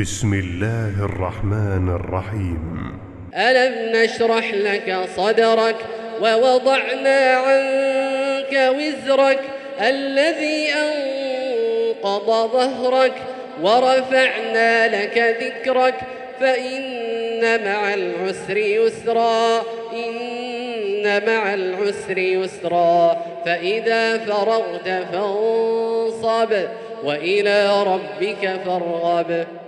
بسم الله الرحمن الرحيم. ألم نشرح لك صدرك ووضعنا عنك وزرك الذي أنقض ظهرك ورفعنا لك ذكرك فإن مع العسر يسرا إن مع العسر يسرا فإذا فرغت فانصب وإلى ربك فارغب.